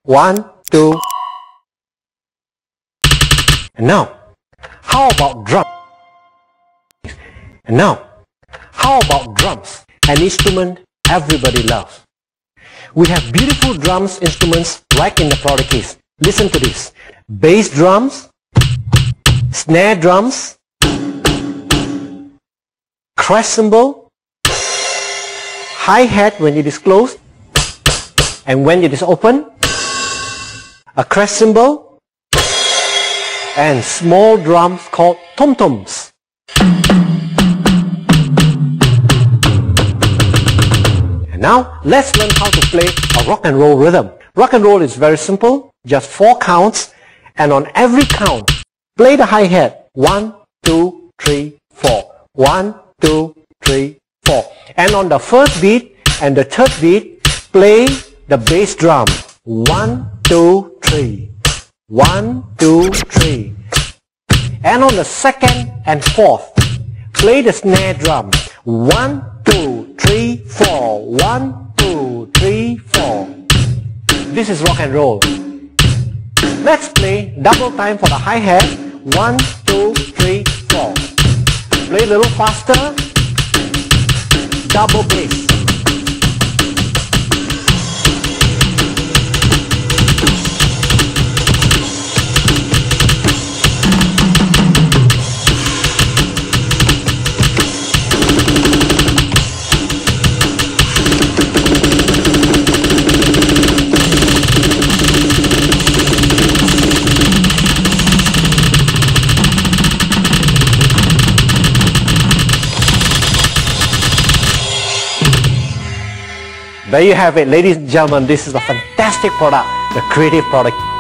1, 2. And now, how about drums? And now, how about drums? An instrument everybody loves. We have beautiful drums instruments right in the product case. Listen to this. Bass drums, snare drums, crash cymbal, hi-hat when it is closed, and when it is open, a crash cymbal, and small drums called tom-toms. And now, let's learn how to play a rock and roll rhythm. Rock and roll is very simple, just 4 counts, and on every count, play the hi-hat. 1, 2, 3, 4. 1, 2, 3, 4. And on the first beat and the third beat, play the bass drum. 1, 2, 3. 1, 2, 3. And on the second and fourth, play the snare drum. 1, 2, 3, 4. 1, 2, 3, 4. This is rock and roll. Let's play double time for the hi-hat. 1, 2, 3, 4. Play a little faster. Double bass. There you have it, ladies and gentlemen. This is a fantastic product, the Creative product.